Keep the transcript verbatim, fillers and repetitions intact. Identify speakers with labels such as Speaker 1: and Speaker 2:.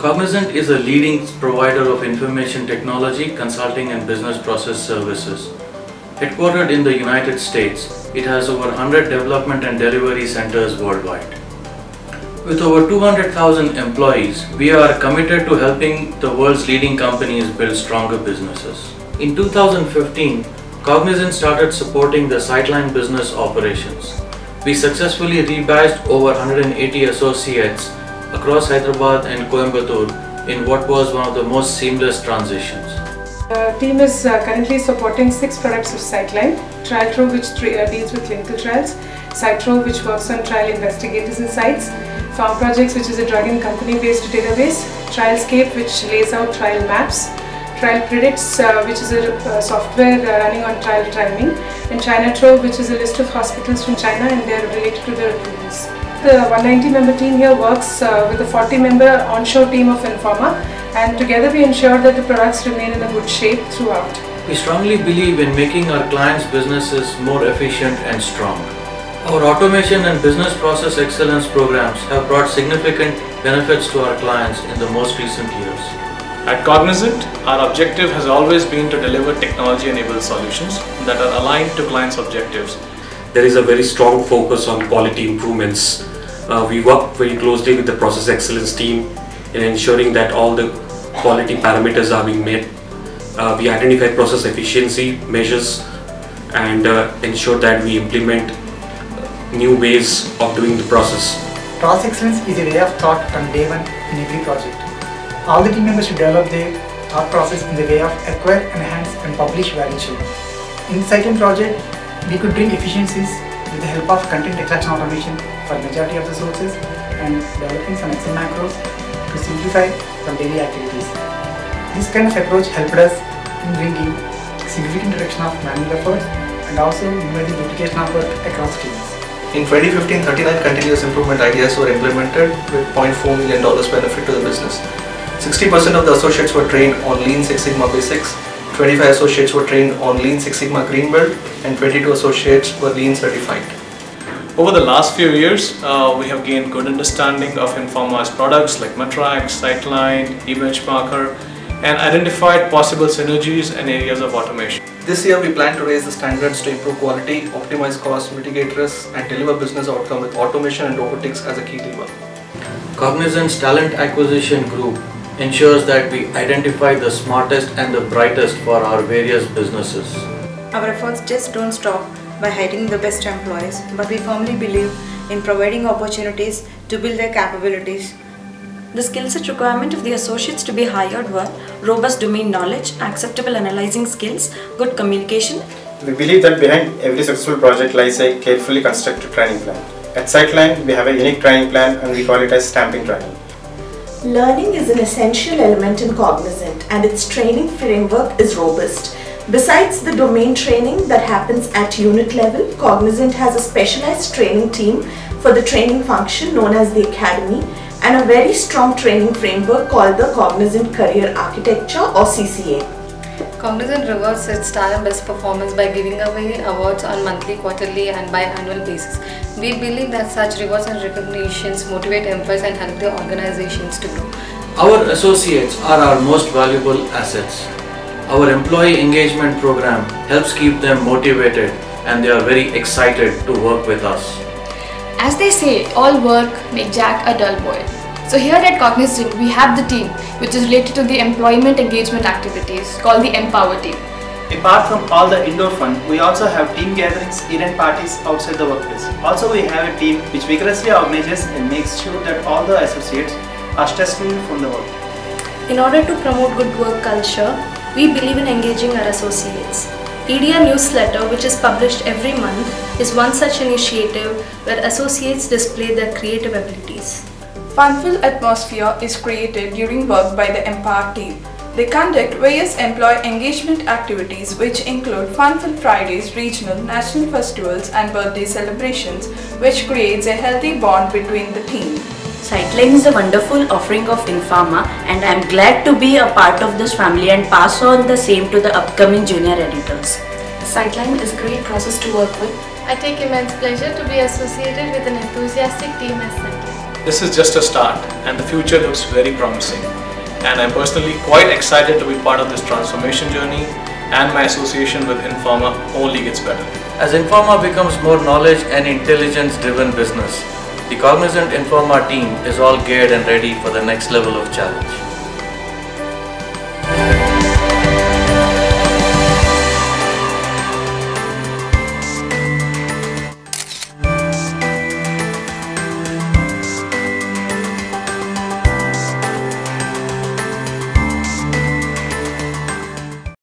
Speaker 1: Cognizant is a leading provider of information technology, consulting and business process services. Headquartered in the United States, it has over one hundred development and delivery centers worldwide. With over two hundred thousand employees, we are committed to helping the world's leading companies build stronger businesses. In two thousand fifteen, Cognizant started supporting the Sightline business operations. We successfully rebadged over one hundred eighty associates across Hyderabad and Coimbatore in what was one of the most seamless transitions.
Speaker 2: The team is uh, currently supporting six products of Sightline: TrialTrue, which uh, deals with clinical trials; Cytro, which works on trial investigators and sites; Farm Projects, which is a drug and company-based database; Trialscape, which lays out trial maps; Trial Predicts, uh, which is a uh, software uh, running on trial timing; and ChinaTrove, which is a list of hospitals from China and they are related to their approvals. The one hundred ninety member team here works uh, with a forty member onshore team of Informa, and together we ensure that the products remain in a good shape throughout.
Speaker 1: We strongly believe in making our clients' businesses more efficient and strong. Our automation and business process excellence programs have brought significant benefits to our clients in the most recent years.
Speaker 3: At Cognizant, our objective has always been to deliver technology-enabled solutions that are aligned to clients' objectives.
Speaker 4: There is a very strong focus on quality improvements. Uh, we work very closely with the process excellence team in ensuring that all the quality parameters are being met. Uh, we identify process efficiency measures and uh, ensure that we implement new ways of doing the process.
Speaker 5: Process excellence is a way of thought from day one in every project. All the team members should develop their thought process in the way of acquire, enhance and publish value chain. In the Sightline project, we could bring efficiencies with the help of content extraction automation for majority of the sources and developing some Excel macros to simplify some daily activities. This kind of approach helped us in bringing significant reduction of manual efforts and also minimizing duplication of work across teams.
Speaker 6: In twenty fifteen, thirty-nine continuous improvement ideas were implemented with zero point four million dollars benefit to the business. sixty percent of the associates were trained on Lean Six Sigma Basics, twenty-five associates were trained on Lean Six Sigma Green Belt, and twenty-two associates were Lean certified.
Speaker 3: Over the last few years, uh, we have gained good understanding of Informa's products like Matrax, Sightline, eBenchmarker, and identified possible synergies and areas of automation.
Speaker 6: This year we plan to raise the standards to improve quality, optimize costs, mitigate risks, and deliver business outcome with automation and robotics as a key lever.
Speaker 1: Cognizant's talent acquisition group ensures that we identify the smartest and the brightest for our various businesses.
Speaker 7: Our efforts just don't stop by hiring the best employees, but we firmly believe in providing opportunities to build their capabilities.
Speaker 8: The skill set requirement of the associates to be hired were robust domain knowledge, acceptable analyzing skills, good communication.
Speaker 9: We believe that behind every successful project lies a carefully constructed training plan. At Sightline, we have a unique training plan and we call it as stamping training.
Speaker 10: Learning is an essential element in Cognizant and its training framework is robust. Besides the domain training that happens at unit level, Cognizant has a specialized training team for the training function known as the Academy and a very strong training framework called the Cognizant Career Architecture or C C A.
Speaker 11: Cognizant rewards its talent best performance by giving away awards on monthly, quarterly and biannual basis. We believe that such rewards and recognitions motivate employees and help the organizations to grow.
Speaker 1: Our associates are our most valuable assets. Our employee engagement program helps keep them motivated and they are very excited to work with us.
Speaker 12: As they say, all work make Jack a dull boy. So here at Cognizant, we have the team which is related to the employment engagement activities called the Empower team.
Speaker 13: Apart from all the indoor fun, we also have team gatherings, event parties outside the workplace. Also we have a team which vigorously organizes and makes sure that all the associates are stress-free from the work.
Speaker 8: In order to promote good work culture, we believe in engaging our associates. E D R newsletter, which is published every month, is one such initiative where associates display their creative abilities.
Speaker 14: Fun-filled atmosphere is created during work by the Empower team. They conduct various employee engagement activities which include Fun-filled Fridays, regional, national festivals and birthday celebrations, which creates a healthy bond between the team.
Speaker 15: Sightline is a wonderful offering of Informa and I am glad to be a part of this family and pass on the same to the upcoming junior editors.
Speaker 12: Sightline is a great process to work with.
Speaker 11: I take immense pleasure to be associated with an enthusiastic team as Sightline.
Speaker 3: This is just a start and the future looks very promising. And I'm personally quite excited to be part of this transformation journey, and my association with Informa only gets better.
Speaker 1: As Informa becomes more knowledge and intelligence driven business, the Cognizant Informa team is all geared and ready for the next level of challenge.